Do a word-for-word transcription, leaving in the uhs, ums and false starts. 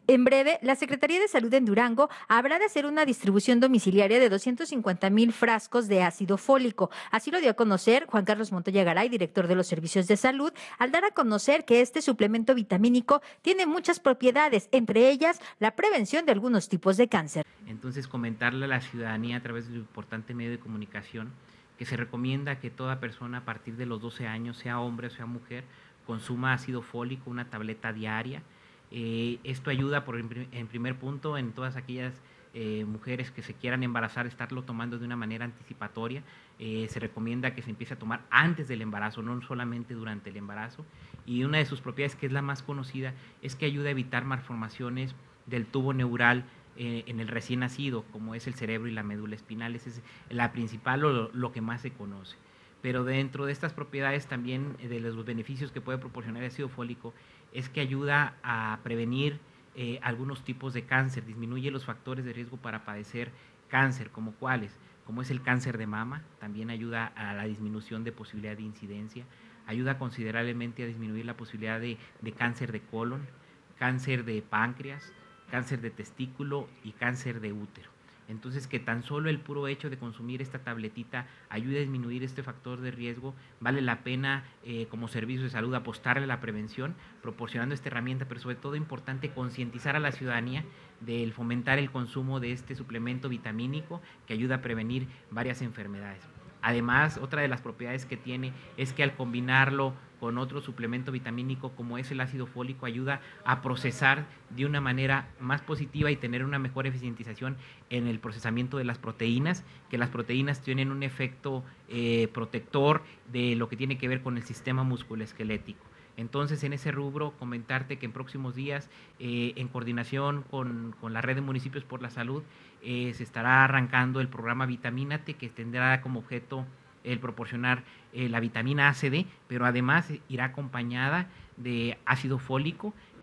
En breve, la Secretaría de Salud en Durango habrá de hacer una distribución domiciliaria de doscientos cincuenta mil frascos de ácido fólico. Así lo dio a conocer Juan Carlos Montoya Garay, director de los Servicios de Salud, al dar a conocer que este suplemento vitamínico tiene muchas propiedades, entre ellas la prevención de algunos tipos de cáncer. Entonces, comentarle a la ciudadanía a través de un importante medio de comunicación que se recomienda que toda persona a partir de los doce años, sea hombre o sea mujer, consuma ácido fólico, una tableta diaria. Eh, esto ayuda, por, en primer punto, en todas aquellas eh, mujeres que se quieran embarazar, estarlo tomando de una manera anticipatoria. Eh, se recomienda que se empiece a tomar antes del embarazo, no solamente durante el embarazo. Y una de sus propiedades, que es la más conocida, es que ayuda a evitar malformaciones del tubo neural eh, en el recién nacido, como es el cerebro y la médula espinal. Esa es la principal o lo, lo que más se conoce. Pero dentro de estas propiedades también, eh, de los beneficios que puede proporcionar el ácido fólico, es que ayuda a prevenir eh, algunos tipos de cáncer, disminuye los factores de riesgo para padecer cáncer, como cuáles, como es el cáncer de mama, también ayuda a la disminución de posibilidad de incidencia, ayuda considerablemente a disminuir la posibilidad de, de cáncer de colon, cáncer de páncreas, cáncer de testículo y cáncer de útero. Entonces, que tan solo el puro hecho de consumir esta tabletita ayude a disminuir este factor de riesgo, vale la pena eh, como servicio de salud apostarle a la prevención, proporcionando esta herramienta, pero sobre todo importante concientizar a la ciudadanía del fomentar el consumo de este suplemento vitamínico que ayuda a prevenir varias enfermedades. Además, otra de las propiedades que tiene es que al combinarlo con otro suplemento vitamínico como es el ácido fólico, ayuda a procesar de una manera más positiva y tener una mejor eficientización en el procesamiento de las proteínas, que las proteínas tienen un efecto eh, protector de lo que tiene que ver con el sistema musculoesquelético. Entonces, en ese rubro, comentarte que en próximos días, eh, en coordinación con, con la Red de Municipios por la Salud, eh, se estará arrancando el programa Vitamínate, que tendrá como objeto el proporcionar eh, la vitamina A C D, pero además irá acompañada de ácido fólico,